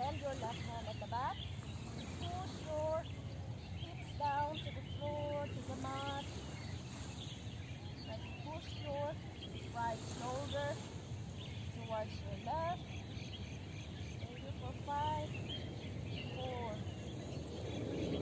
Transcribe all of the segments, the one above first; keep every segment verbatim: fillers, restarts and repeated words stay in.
Bend your left hand at the back. Push your hips down to the floor, to the mat. Like push your right shoulder towards your left. Stay here for five, four, three,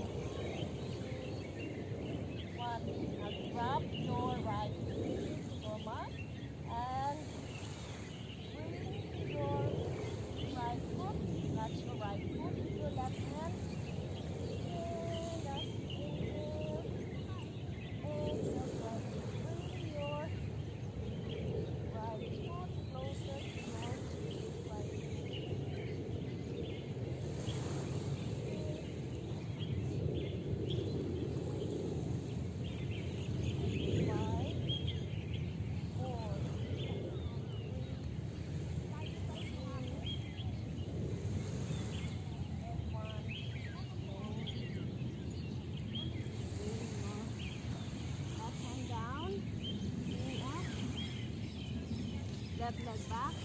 two, one. Now drop your right knee to your mat and bring your right foot, touch your right foot with your left hand. And that's inhale. Exhale, try to bring your right foot closer to your right five, four, left leg back,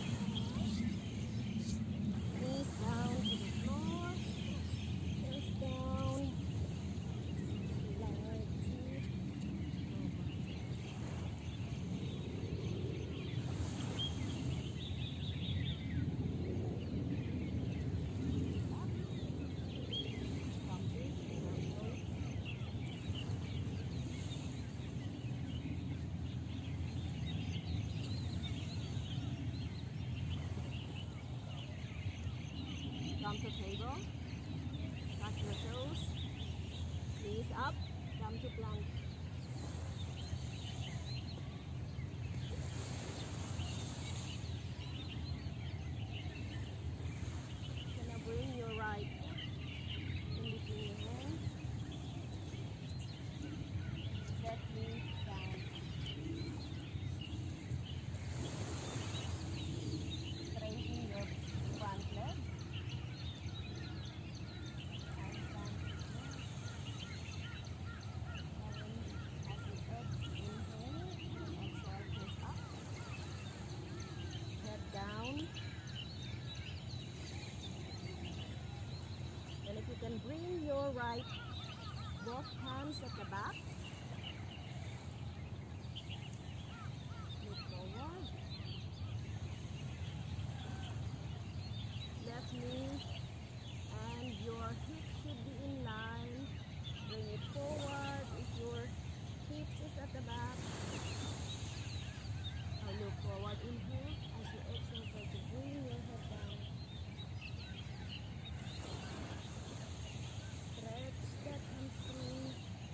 knees down to the floor, knees down, like this. Come to table, touch your toes, knees up, come to plank. Gonna bring your right foot in between your hands, left knee down. Straighten your front leg. Down. And if you can bring your right, both hands at the back. Look forward. Left knee and your hips should be in line. Bring it forward if your hips is at the back. Now look forward, inhale. As you exhale, try to bring your head down. Stretch that hamstring.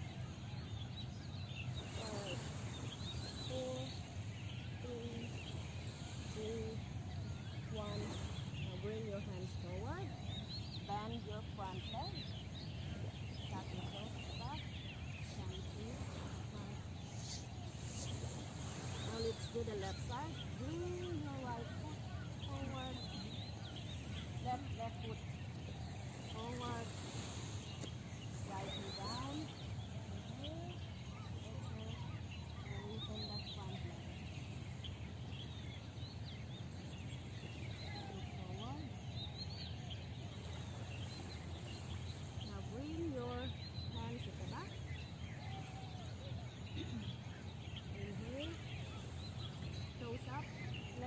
Five, four, three, two, one. Now bring your hands forward. Bend your front leg. Tap your toes back. One, two, one. Now let's do the left side. Bring your right foot forward. Left, left foot forward. Right knee down. Inhale. Exhale. Lengthen that front leg. Look forward. Now bring your hands at the back. Inhale. Toes up,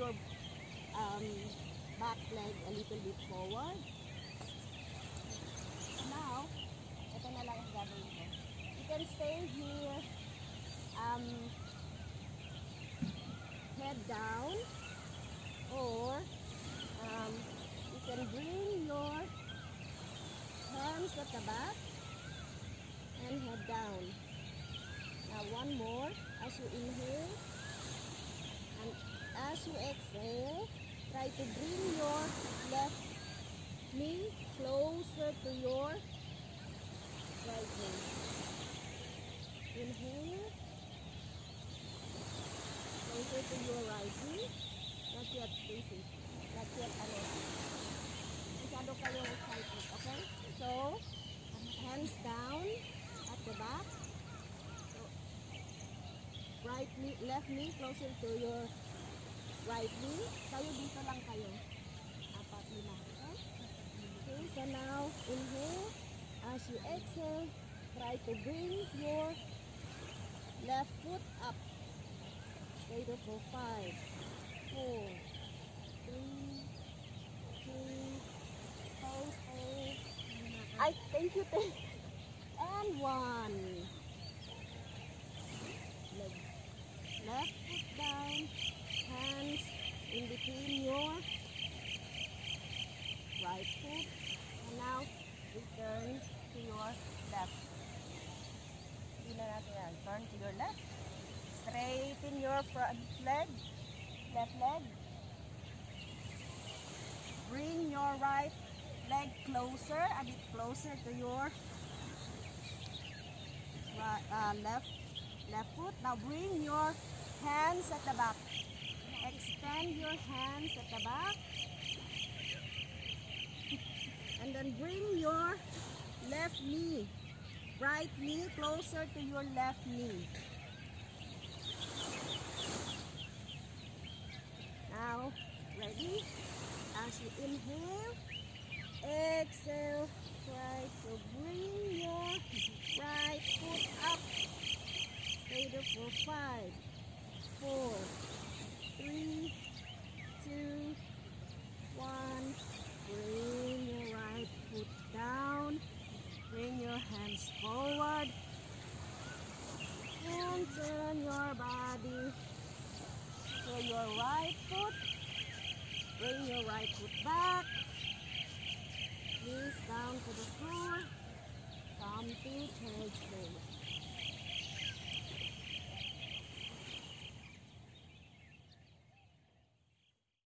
your um, back leg a little bit forward. Now, ito na lang ang gagawin ko. You can stay here, um, head down, or um, you can bring your hands at the back and head down. Now one more as you inhale, and as you exhale, try to bring your left knee closer to your right knee. Inhale, closer to your right knee. Not yet, Stacy. Not yet, ano. Masyado kayo excited, okay? So, hands down at the back. So, right knee, left knee closer to your right knee. Kayo dito lang kayo. Apat, lima. Okay? Okay, so now, inhale. As you exhale, try to bring your left foot up. Stay there for five, four, three, two, stay, stay. I thank you, thank you. And one. Leg. Left foot down, hands in between your right foot. And now, return to your left. Tingnan natin yan. Turn to your left. Straighten your front leg. Left leg. Bring your right leg closer, a bit closer to your right, uh, left left foot. Now bring your hands at the back. Extend your hands at the back. And then bring your left knee, right knee closer to your left knee. Now, ready? As you inhale, exhale, try to bring your right foot up. Stay there for five, four, three, two, one. Bring your right foot down. Bring your hands forward. And turn your body to your right foot. Bring your right foot back. Knees down to the floor. Come to child's pose.